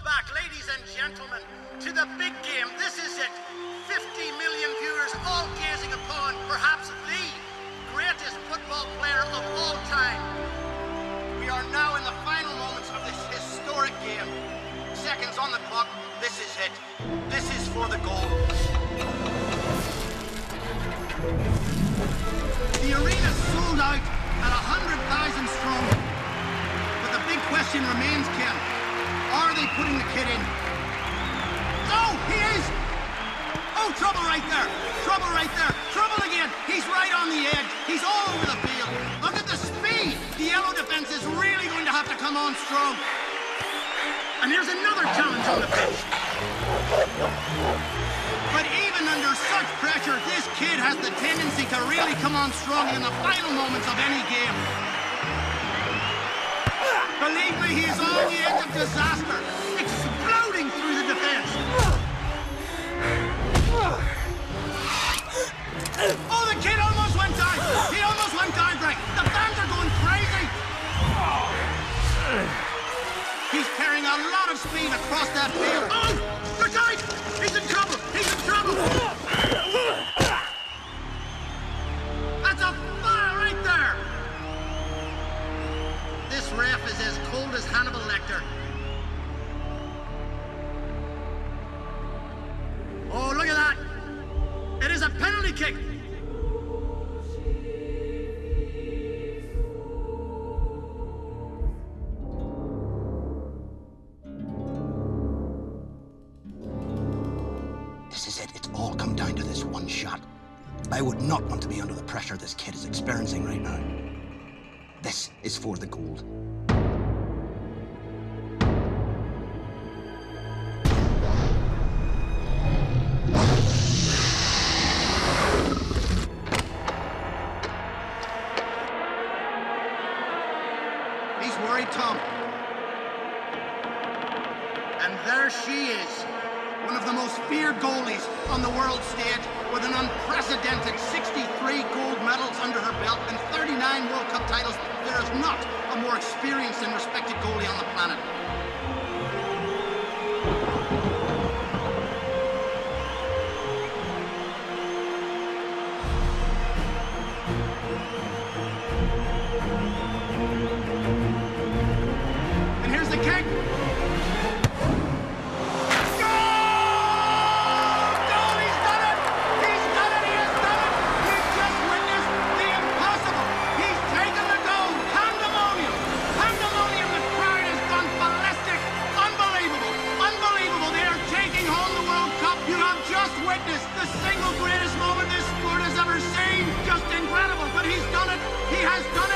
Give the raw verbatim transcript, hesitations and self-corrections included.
back, ladies and gentlemen, to the big game. This is it. fifty million viewers all gazing upon perhaps the greatest football player of all time. We are now in the final moments of this historic game. Seconds on the clock. This is it. This is for the goal. The arena's sold out at one hundred thousand strong. But the big question remains, Ken. Are they putting the kid in? Oh, he is! Oh, trouble right there! Trouble right there! Trouble again! He's right on the edge. He's all over the field. Look at the speed! The yellow defense is really going to have to come on strong. And here's another challenge on the pitch. But even under such pressure, this kid has the tendency to really come on strong in the final moments of any game. Believe me, he is on the edge of disaster, exploding through the defense. Oh, the kid almost went down. He almost went down, Greg. The fans are going crazy. He's carrying a lot of speed across that field. Oh, look out! He's in trouble. He's in trouble. That's a fire right there. This ref is as cold as Hannibal Lecter. Oh, look at that. It is a penalty kick. This is it. It's all come down to this one shot. I would not want to be under the pressure this kid is experiencing right now. This is for the gold. He's worried, Tom. And there she is. One of the most feared goalies on the world stage, with an unprecedented sixty-three gold medals under her belt and thirty-nine World Cup titles. There is not a more experienced and respected goalie on the planet. And here's the kick. The single greatest moment this sport has ever seen. Just incredible, but he's done it. He has done it.